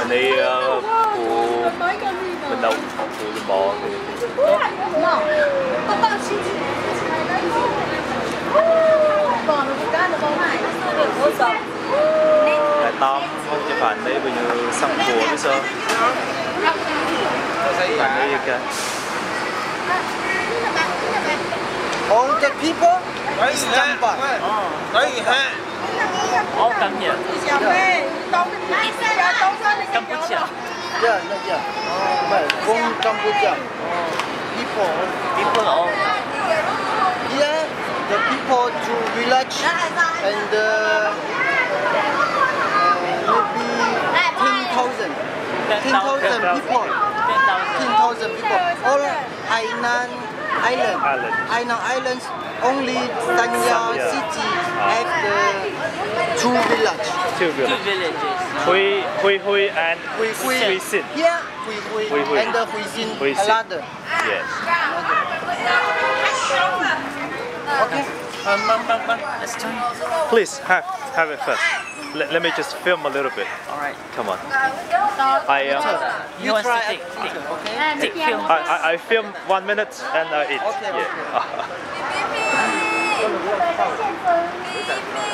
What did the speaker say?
Bên đây Pu bên đâu Pu Lamo Đại Tom không chụp ảnh đấy bây giờ săn cua với sao ảnh đây kìa All the people is jumper. Ồ, căng nhỉ? Campuchia. Yeah. From Cambodia. People all. Here, the people to village and maybe 10,000 people. 10,000 people. All Hainan Islands. Only Sanya city have the two villages. Two villages. HuiHui and HuiHui. Here, HuiHui and the HuiHui another. Yes. Okay. Let's join. Please have it first. Let me just film a little bit. All right. Come on. You want to take film? I film 1 minute and I eat. Okay. Yeah.